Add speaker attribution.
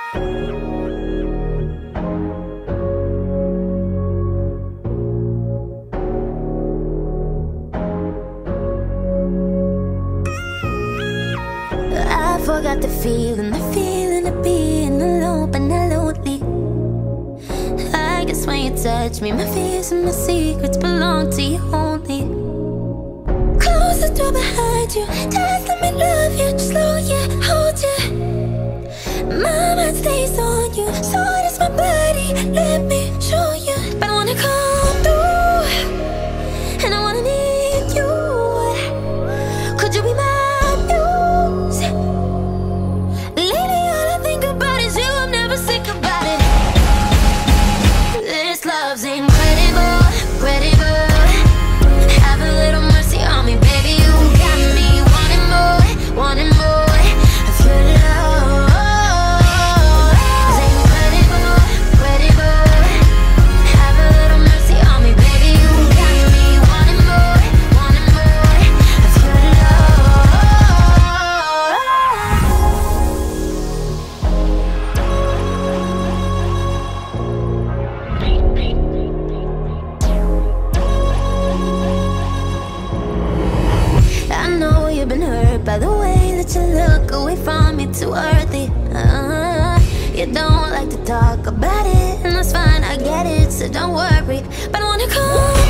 Speaker 1: I forgot the feeling of being alone but not lonely. I guess when you touch me, my fears and my secrets belong to you only. Close the door behind you, just let me love you, just slow you, hold you. My mind stays on you, so does my body, let me show you. But I wanna come through, and I wanna need you. Could you be my muse? Lately all I think about is you, I'm never sick about it. This love's incredible, incredible. Have a little mercy on me, baby, you got me wanting more, wanting more of your love. It's incredible, incredible. Have a little mercy on me, baby, you got me wanting more, wanting more of your love. I know you've been hurt by the way that you look away from me, too earthy. You don't like to talk about it, and that's fine, I get it, so don't worry. But I wanna come